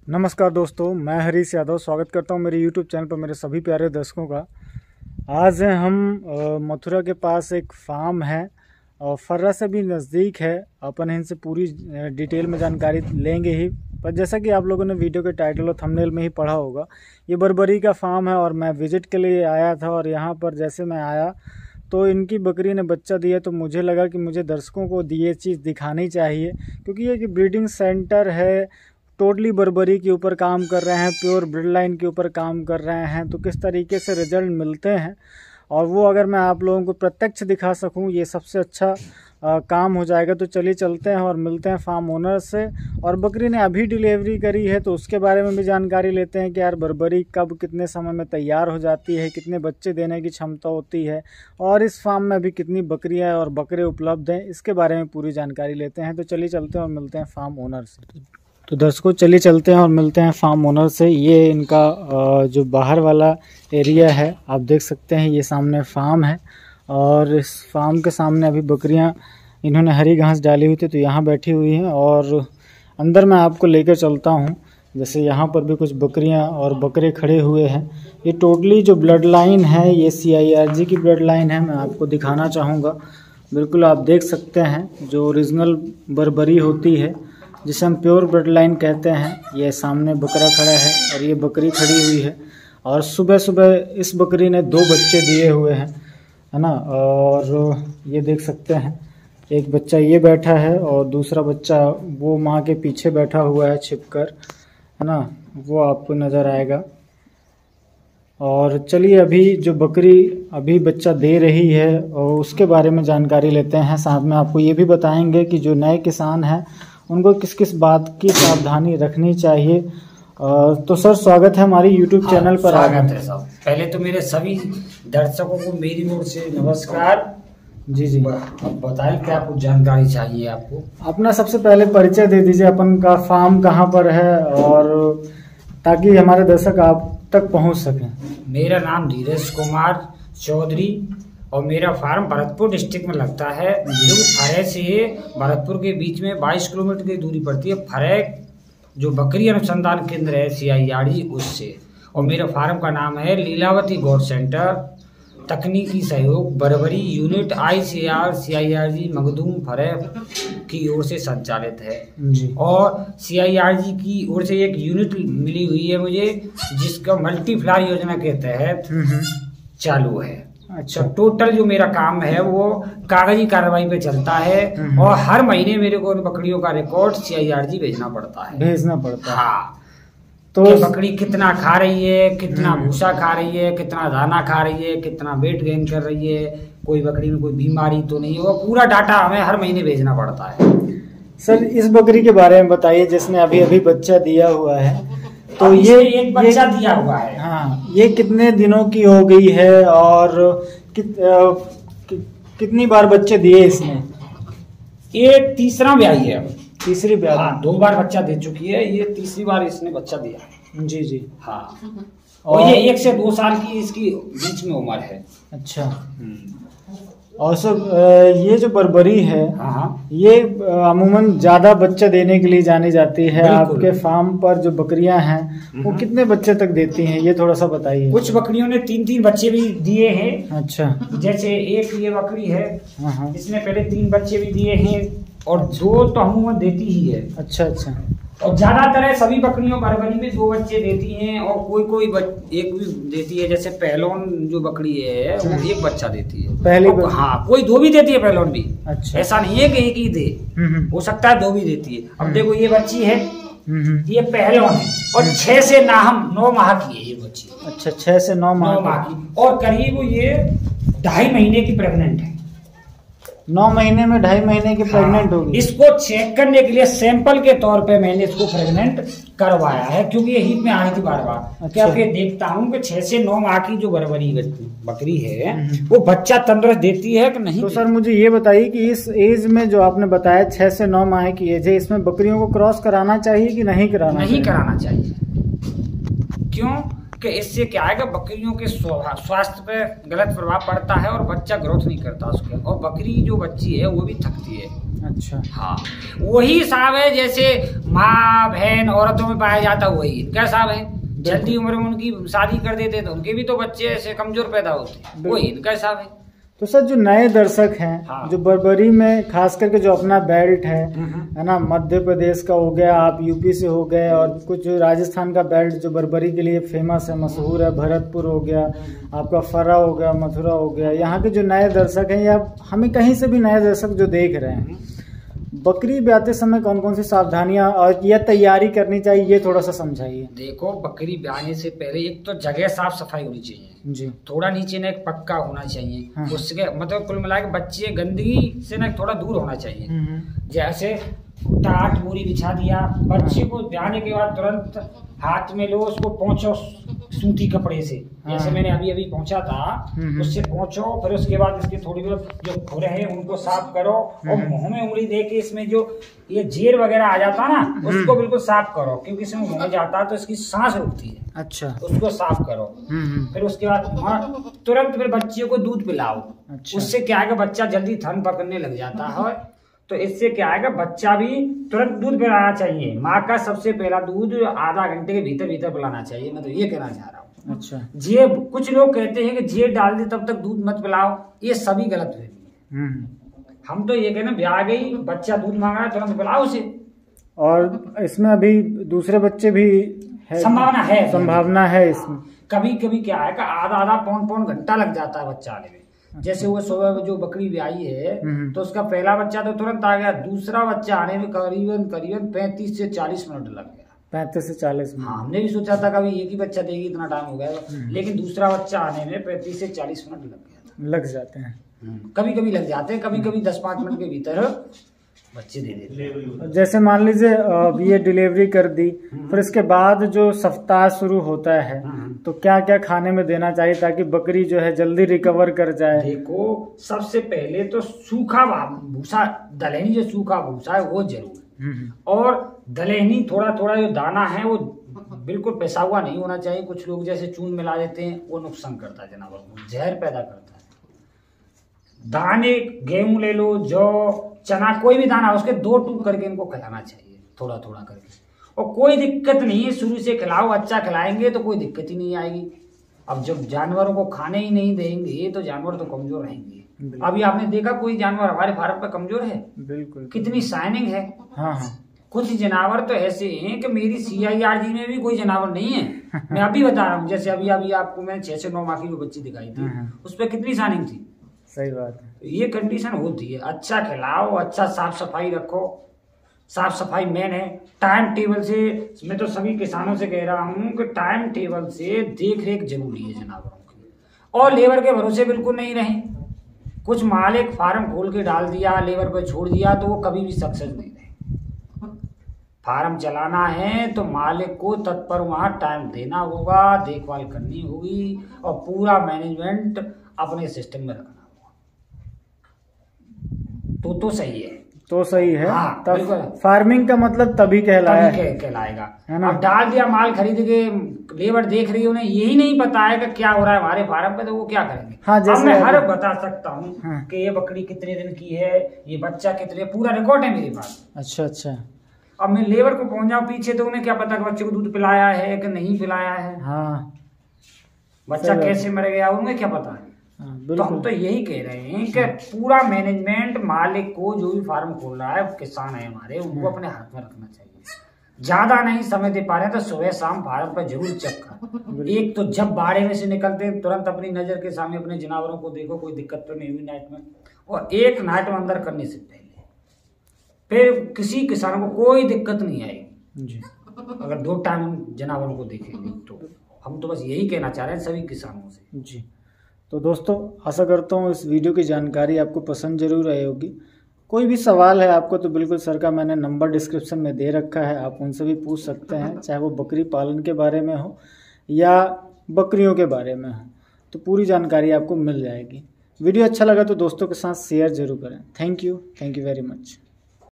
नमस्कार दोस्तों, मैं हरीश यादव स्वागत करता हूं मेरे YouTube चैनल पर मेरे सभी प्यारे दर्शकों का। आज हम मथुरा के पास एक फार्म है और फर्रा से भी नज़दीक है। अपन इनसे पूरी डिटेल में जानकारी लेंगे ही। पर जैसा कि आप लोगों ने वीडियो के टाइटल और थंबनेल में ही पढ़ा होगा, ये बर्बरी का फार्म है और मैं विजिट के लिए आया था। और यहाँ पर जैसे मैं आया तो इनकी बकरी ने बच्चा दिया, तो मुझे लगा कि मुझे दर्शकों को ये चीज़ दिखानी चाहिए, क्योंकि ये ब्रीडिंग सेंटर है, टोटली बर्बरी के ऊपर काम कर रहे हैं, प्योर ब्रीड लाइन के ऊपर काम कर रहे हैं। तो किस तरीके से रिजल्ट मिलते हैं और वो अगर मैं आप लोगों को प्रत्यक्ष दिखा सकूं, ये सबसे अच्छा काम हो जाएगा। तो चलिए चलते हैं और मिलते हैं फार्म ओनर से। और बकरी ने अभी डिलीवरी करी है तो उसके बारे में भी जानकारी लेते हैं कि यार बर्बरी कब कितने समय में तैयार हो जाती है, कितने बच्चे देने की क्षमता होती है, और इस फार्म में अभी कितनी बकरियां और बकरे उपलब्ध हैं, इसके बारे में पूरी जानकारी लेते हैं। तो चलिए चलते हैं और मिलते हैं फार्म ओनर से। तो दर्शकों चलिए चलते हैं और मिलते हैं फार्म ओनर से। ये इनका जो बाहर वाला एरिया है, आप देख सकते हैं, ये सामने फार्म है और इस फार्म के सामने अभी बकरियां इन्होंने हरी घास डाली हुई थी तो यहाँ बैठी हुई हैं। और अंदर मैं आपको लेकर चलता हूँ। जैसे यहाँ पर भी कुछ बकरियां और बकरे खड़े हुए हैं। ये टोटली जो ब्लड लाइन है, ये CIRG की ब्लड लाइन है। मैं आपको दिखाना चाहूँगा। बिल्कुल आप देख सकते हैं जो ओरिजिनल बर्बरी होती है, जिसे हम प्योर ब्लड लाइन कहते हैं। ये सामने बकरा खड़ा है और ये बकरी खड़ी हुई है। और सुबह सुबह इस बकरी ने 2 बच्चे दिए हुए हैं, है ना। और ये देख सकते हैं, एक बच्चा ये बैठा है और दूसरा बच्चा वो माँ के पीछे बैठा हुआ है छिपकर, है ना, वो आपको नज़र आएगा। और चलिए अभी जो बकरी अभी बच्चा दे रही है और उसके बारे में जानकारी लेते हैं। साथ में आपको ये भी बताएंगे कि जो नए किसान हैं उनको किस किस बात की सावधानी रखनी चाहिए। तो सर स्वागत है हमारी YouTube चैनल पर। स्वागत है साहब। पहले तो मेरे सभी दर्शकों को मेरी ओर से नमस्कार। जी। अब बताइए क्या कुछ जानकारी चाहिए आपको। अपना सबसे पहले परिचय दे दीजिए, अपन का फार्म कहाँ पर है, और ताकि हमारे दर्शक आप तक पहुँच सकें। मेरा नाम धीरज कुमार चौधरी और मेरा फार्म भरतपुर डिस्ट्रिक्ट में लगता है, जो फरे से भरतपुर के बीच में 22 किलोमीटर की दूरी पड़ती है। फरे जो बकरी अनुसंधान केंद्र है CIRG उससे। और मेरे फार्म का नाम है लीलावती गौड़ सेंटर, तकनीकी सहयोग Barbari unit ICR CIRG Makhdoom फरे की ओर से संचालित है जी। और CIRG की ओर से एक यूनिट मिली हुई है मुझे, जिसका मल्टीफ्लायर योजना के तहत चालू है। अच्छा। तो टोटल जो मेरा काम है वो कागजी कार्रवाई पे चलता है और हर महीने मेरे को उन बकरियों का रिकॉर्ड CIRG भेजना पड़ता है। हाँ, तो बकरी कितना खा रही है, कितना भूसा खा रही है, कितना दाना खा रही है, कितना वेट गेन कर रही है, कोई बकरी में कोई बीमारी तो नहीं है, पूरा डाटा हमें हर महीने भेजना पड़ता है। सर इस बकरी के बारे में बताइए जिसने अभी अभी बच्चा दिया हुआ है। तो ये एक बच्चा दिया हुआ है। हाँ, ये कितने दिनों की हो गई है और कितनी बार बच्चे दिए इसने? ये तीसरा ब्याही है। तीसरी ब्याही। हाँ, 2 बार बच्चा दे चुकी है, ये तीसरी बार इसने बच्चा दिया। जी। हाँ, और ये 1 से 2 साल की इसकी बीच में उम्र है। अच्छा। और सर ये जो बर्बरी है, हाँ, ये अमूमन ज्यादा बच्चा देने के लिए जानी जाती है। आपके फार्म पर जो बकरियां हैं वो कितने बच्चे तक देती हैं, ये थोड़ा सा बताइए। कुछ बकरियों ने 3-3 बच्चे भी दिए हैं। अच्छा। जैसे एक ये बकरी है, हाँ। इसने पहले 3 बच्चे भी दिए हैं और 2 तो अमूमन देती ही है। अच्छा। और ज्यादातर सभी बकरियों बर्बरी में 2 बच्चे देती हैं और कोई एक भी देती है। जैसे पहलौन जो बकरी है वो 1 बच्चा देती है पहली। हाँ, कोई 2 भी देती है पहलौन भी। अच्छा। ऐसा नहीं है कि 1 ही दे, हो सकता है 2 भी देती है। अब देखो ये बच्ची है, ये पहलौन है और 6 से 9 माह की है ये बच्ची। अच्छा, 6 से 9 माह की और करीब ये 2.5 महीने की प्रेग्नेंट है। 9 महीने में 2.5 महीने की प्रेग्नेंट होगी। इसको चेक करने के लिए सैंपल के तौर पे मैंने इसको प्रेग्नेंट करवाया है, क्योंकि ये हीट में आई थी बार-बार। अच्छा। क्या फिर देखता हूँ कि 6 से 9 माह की जो बर्बरी बकरी है वो बच्चा तंदुरुस्त देती है कि नहीं। तो सर मुझे ये बताइए कि इस एज में जो आपने बताया 6 से 9 माह की एज है, इसमें बकरियों को क्रॉस कराना चाहिए कि नहीं कराना कराना चाहिए। क्यों कि इससे क्या है कि बकरियों के स्वास्थ्य पे गलत प्रभाव पड़ता है और बच्चा ग्रोथ नहीं करता उसके। और बकरी जो बच्ची है वो भी थकती है। अच्छा। हाँ, वही हिसाब है जैसे माँ बहन औरतों में पाया जाता वही क्या साहब है। जल्दी उम्र में उनकी शादी कर देते तो उनके भी तो बच्चे ऐसे कमजोर पैदा होते, वही इनका हिसाब है। तो सर जो नए दर्शक हैं, हाँ। जो बर्बरी में खास करके जो अपना बेल्ट है ना, मध्य प्रदेश का हो गया, आप यूपी से हो गए, और कुछ राजस्थान का बेल्ट जो बर्बरी के लिए फेमस है, मशहूर है, भरतपुर हो गया, आपका फर्रा हो गया, मथुरा हो गया, यहाँ के जो नए दर्शक हैं या हमें कहीं से भी नए दर्शक जो देख रहे हैं, बकरी ब्याते समय कौन कौन सी सावधानियां और या तैयारी करनी चाहिए, ये थोड़ा सा समझाइए। देखो, बकरी ब्याने से पहले एक तो जगह साफ सफाई होनी चाहिए जी। थोड़ा नीचे ना एक पक्का होना चाहिए। हाँ। उसके मतलब कुल मिला के बच्चे गंदगी से ना थोड़ा दूर होना चाहिए। जैसे टाट बोरी बिछा दिया, बच्चे को ब्याने के बाद तुरंत हाथ में लो, उसको पोंछो सूती कपड़े से, जैसे मैंने अभी अभी पहुंचा था उससे पोंछो। फिर उसके बाद इसके थोड़ी बहुत जो खुरे हैं उनको साफ करो, और मुंह में उंगली दे के इसमें जो ये जेर वगैरह आ जाता ना उसको बिल्कुल साफ करो, क्योंकि इसमें मुंह में जाता है तो इसकी सांस रुकती है। अच्छा। उसको साफ करो। फिर उसके बाद तुरंत फिर बच्चे को दूध पिलाओ। अच्छा। उससे क्या है कि बच्चा जल्दी थन पकड़ने लग जाता है, तो इससे क्या है कि बच्चा भी तुरंत दूध पिलाना चाहिए। माँ का सबसे पहला दूध आधा घंटे के भीतर भीतर पिलाना चाहिए, मैं तो ये कहना चाह रहा हूँ। अच्छा। जे कुछ लोग कहते हैं कि जे डाल दे तब तक दूध मत पिलाओ, ये सभी गलत है। हम तो ये कहना, ब्याह गई, बच्चा दूध मांग रहा है, तुरंत पिलाओ उसे। और इसमें अभी दूसरे बच्चे भी है, संभावना है इसमें। कभी कभी क्या है कि आधा आधा पौन घंटा लग जाता है बच्चा आने में। जैसे वो सुबह जो बकरी ब्याई है तो उसका पहला बच्चा तो तुरंत आ गया, दूसरा बच्चा आने में करीबन 35 से 40 मिनट लग गया। 35 से 40 मिनट। हाँ, हमने भी सोचा था कभी एक ही बच्चा देगी, इतना टाइम हो गया, लेकिन दूसरा बच्चा आने में 35 से 40 मिनट लग गया था। लग जाते हैं, कभी कभी लग जाते हैं, कभी कभी 10-5 मिनट के भीतर बच्चे दे देते हैं। जैसे मान लीजिए ये डिलीवरी कर दी, फिर इसके बाद जो सप्ताह शुरू होता है तो क्या क्या खाने में देना चाहिए ताकि बकरी जो है जल्दी रिकवर कर जाए। देखो, सबसे पहले तो सूखा भूसा, दलहनी जो सूखा भूसा है वो जरूर, और दलहनी थोड़ा थोड़ा जो दाना है वो बिल्कुल पैसा हुआ नहीं होना चाहिए। कुछ लोग जैसे चून मिला देते हैं, वो नुकसान करता है जानवर को, जहर पैदा करता है। दाने गेहूं ले लो, जौ, चना, कोई भी दाना उसके 2 टूक करके इनको खिलाना चाहिए, थोड़ा थोड़ा करके। और कोई दिक्कत नहीं है, शुरू से खिलाओ, अच्छा खिलाएंगे तो कोई दिक्कत ही नहीं आएगी। अब जब जानवरों को खाने ही नहीं देंगे तो जानवर तो कमजोर रहेंगे। अभी आपने देखा कोई जानवर हमारे फार्म पे कमजोर है? बिल्कुल। कितनी शाइनिंग है। हाँ। कुछ जानवर तो ऐसे हैं कि मेरी CIRG में भी कोई जानवर नहीं है। मैं अभी बता रहा हूँ, जैसे अभी आपको मैंने 6 से 9 माह की जो बच्ची दिखाई थी, उस पर कितनी शाइनिंग थी। सही बात है। ये कंडीशन होती है। अच्छा खिलाओ, अच्छा साफ सफाई रखो, साफ सफाई मेन है। टाइम टेबल से, मैं तो सभी किसानों से कह रहा हूँ कि टाइम टेबल से देख रेख जरूरी है जानवरों की, और लेबर के भरोसे बिल्कुल नहीं रहे। कुछ मालिक फार्म खोल के डाल दिया, लेबर पे छोड़ दिया तो वो कभी भी सक्सेस नहीं रहे। फार्म चलाना है तो मालिक को तत्पर वहां टाइम देना होगा, देखभाल करनी होगी, और पूरा मैनेजमेंट अपने सिस्टम में रखना होगा, तो सही है। तो सही है। हाँ, तब फार्मिंग का मतलब तभी कहलाएगा, है ना। अब डाल दिया माल खरीद के, लेबर देख रही है, उन्हें यही नहीं पता है कि क्या हो रहा है हमारे फार्म पे, तो वो क्या करेंगे। हाँ, अब मैं हर बता सकता हूँ कि ये बकरी कितने दिन की है, ये बच्चा कितने, पूरा रिकॉर्ड है मेरे पास। अच्छा। अब मैं लेबर को पहुंच जाऊं पीछे तो उन्हें क्या पता कि बच्चे को दूध पिलाया है कि नहीं पिलाया है। हाँ, बच्चा कैसे मर गया उन्हें क्या पता है। तो हम तो यही कह रहे हैं कि पूरा मैनेजमेंट मालिक को, जो भी फार्म खोल रहा है, किसान है हमारे, उनको अपने हाथ में रखना चाहिए। ज्यादा नहीं समय दे पा रहे हैं तो सुबह शाम फार्म पर जरूर चेक कर। एक तो जब बाड़े में से निकलते हैं तुरंत अपनी नजर के सामने अपने जानवरों को देखो, कोई दिक्कत तो नहीं हुई नाइट में, और एक नाइट में अंदर करने से पहले फिर किसी किसान को कोई दिक्कत नहीं आएगी जी, अगर 2 टाइम जानवरों को देखेंगे। तो हम तो बस यही कहना चाह रहे हैं सभी किसानों से जी। तो दोस्तों, आशा करता हूँ इस वीडियो की जानकारी आपको पसंद जरूर आई होगी। कोई भी सवाल है आपको तो बिल्कुल सर का मैंने नंबर डिस्क्रिप्शन में दे रखा है, आप उनसे भी पूछ सकते हैं, चाहे वो बकरी पालन के बारे में हो या बकरियों के बारे में हो, तो पूरी जानकारी आपको मिल जाएगी। वीडियो अच्छा लगा तो दोस्तों के साथ शेयर जरूर करें। Thank you very much.